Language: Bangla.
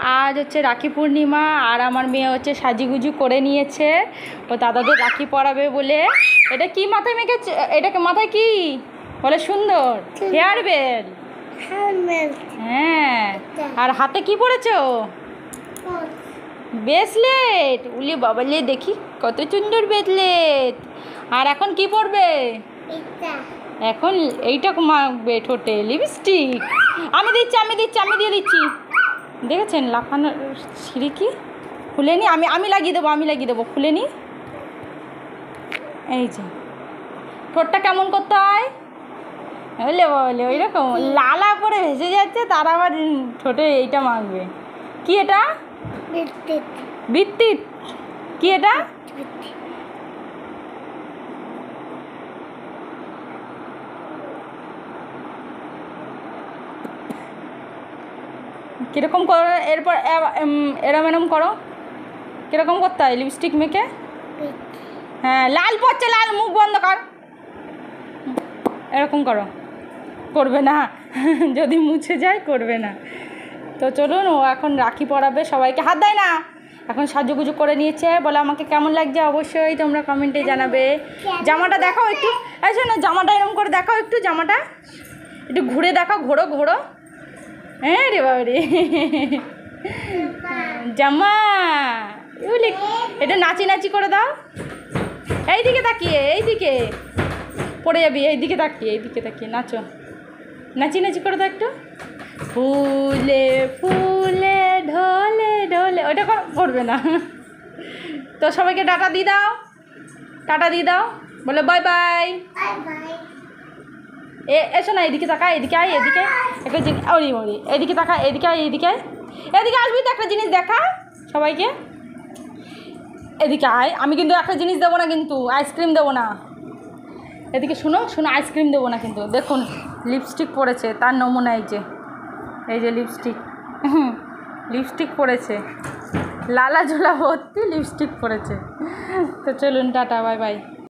আজ হচ্ছে রাখি পূর্ণিমা আর আমার মেয়ে হচ্ছে সাজুগুজু করে নিয়েছে ও দাদাদের রাখি পরাবে বলে। এটা কি মাথায় মেখেছে? এটাকে মাথায় কি বলে? সুন্দর হেয়ার বেল। হ্যাঁ, আর হাতে কি পরেছো? ব্রেসলেট। উলি বাবালে, দেখি কত সুন্দর ব্রেসলেট। আর এখন কি পরবে? এখন এইটা মাখবে ঠোঁটে, লিপস্টিক। আমি দিয়ে দিচ্ছি। দেখেছেন লাফানো সিঁড়ি কি খুলে নি? আমি লাগিয়ে দেবো খুলে নি। এই যে ঠোঁটটা কেমন করতে হয় বলে ওই রকম লালা করে ভেসে যাচ্ছে, তার আবার ঠোঁটে এইটা মাখবে। কি এটা? বৃত্তি। কি এটা? কীরকম করো? এরপর এরম এরম করো। কীরকম করতে হয় লিপস্টিক মেখে? হ্যাঁ, লাল পড়ছে, লাল, মুখ বন্ধ কর। এরকম করো। করবে না যদি মুছে যায়, করবে না। তো চলুন, ও এখন রাখি পরাবে সবাইকে। হাত দেয় না। এখন সাজুগুজু করে নিয়েছে বলে আমাকে কেমন লাগছে অবশ্যই তোমরা কমেন্টে জানাবে। জামাটা দেখাও একটু। আচ্ছা না, জামাটা এরকম করে দেখাও একটু, জামাটা একটু ঘুরে দেখাও, ঘোরো। হ্যাঁ রে বাবা রে, জামা এটা নাচি করে দাও। এইদিকে তাকিয়ে, এইদিকে পড়ে যাবি, এইদিকে তাকিয়ে নাচো। নাচি করে দাও একটু। ফুলে ফুলে ঢলে ঢলে, ওইটা করবে না। তো সবাইকে টাটা দিয়ে দাও, বলে বাই বাই। এসো না, এদিকে তাকা, এদিকে আয়, এদিকে একটা জিনিস। ওরি এদিকে তাকা, এদিকে আয়, এদিকে আসবি তো, একটা জিনিস দেখা সবাইকে। এদিকে আয়। আমি কিন্তু একটা জিনিস দেবো না, কিন্তু আইসক্রিম দেবো না। এদিকে শোনো, আইসক্রিম দেবো না কিন্তু। দেখুন লিপস্টিক পরেছে, তার নমুনা এই যে লিপস্টিক পরেছে, লালা ঝোলা ভর্তি লিপস্টিক পরেছে। তো চলুন, টাটা, বাই বাই।